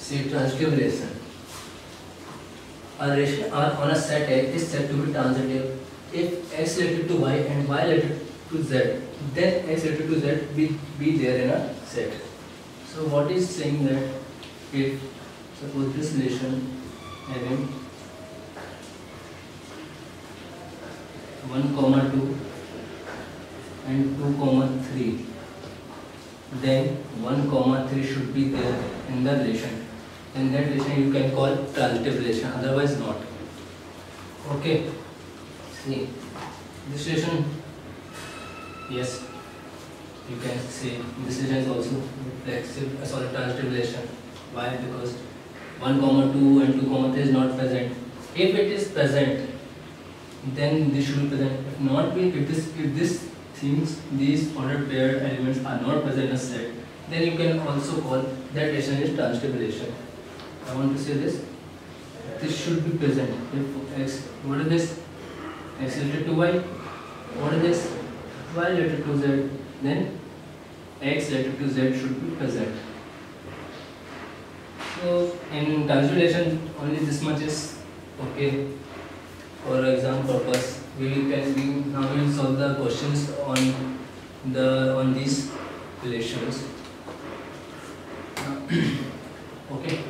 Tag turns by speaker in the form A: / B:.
A: See, transitive relation. A relation R on a set A is said to be transitive if x related to y and y related to z, then x related to z be there in a set. So what is saying that if suppose this relation having 1, 2 and 2, 3, then 1, 3 should be there in the relation. In that relation you can call transitive relation, otherwise not. Okay. See, this relation, yes, you can say this relation is also reflexive, transitive relation. Why? Because 1, 2 and 2, 3 is not present. If it is present, then this should be present. If not, if this things, these ordered paired elements are not present in a set, then you can also call that relation is transitive relation. I want to say this. This should be present. If x, what is this? X related to y. What is this? Y related to z. Then x related to z should be present. So in transitive relation, only this much is okay. For exam purpose, we will solve the questions on these relations. Okay.